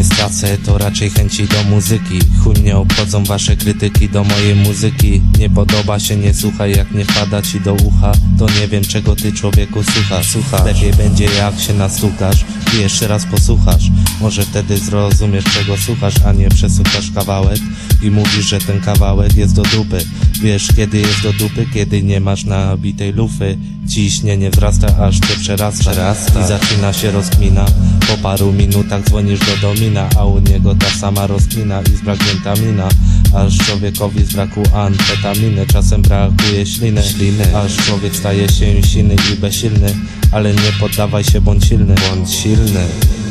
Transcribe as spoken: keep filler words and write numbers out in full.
stracę, to raczej chęci do muzyki. Chuj mnie obchodzą wasze krytyki do mojej muzyki. Nie podoba się, nie słuchaj, jak nie wpada ci do ucha, to nie wiem czego ty człowieku słuchasz. Słuchasz, lepiej będzie jak się nastukasz i jeszcze raz posłuchasz. Może wtedy zrozumiesz czego słuchasz, a nie przesłuchasz kawałek i mówisz, że ten kawałek jest do dupy. Wiesz kiedy jest do dupy, kiedy nie masz nabitej lufy. Ciśnienie wzrasta, aż cię przerasta, przerasta i zaczyna się rozkmina. Po paru minutach dzwonisz do domina, a u niego ta sama rozkmina i zbraknięta mina. Aż człowiekowi z braku amfetaminy czasem brakuje śliny, śliny. Aż człowiek staje się silny i bezsilny, ale nie poddawaj się, bądź silny, bądź silny.